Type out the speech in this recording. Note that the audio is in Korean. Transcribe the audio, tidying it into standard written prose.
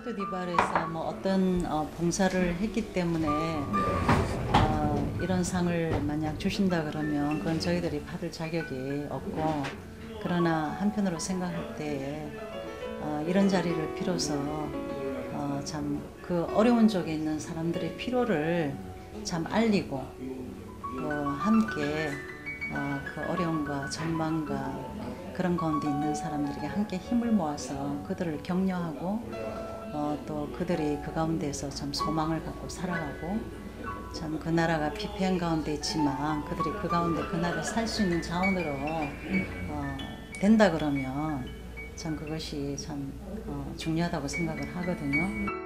코트디부아르에서 뭐 어떤 봉사를 했기 때문에 이런 상을 만약 주신다 그러면 그건 저희들이 받을 자격이 없고, 그러나 한편으로 생각할 때에 이런 자리를 빌어서 참 그 어려운 쪽에 있는 사람들의 필요를 참 알리고 또 함께 그 어려움과 전망과 그런 가운데 있는 사람들에게 함께 힘을 모아서 그들을 격려하고 또 그들이 그 가운데서 참 소망을 갖고 살아가고, 참 그 나라가 피폐한 가운데 있지만 그들이 그 가운데 그 나라를 살 수 있는 자원으로 된다 그러면 참 그것이 참 중요하다고 생각을 하거든요.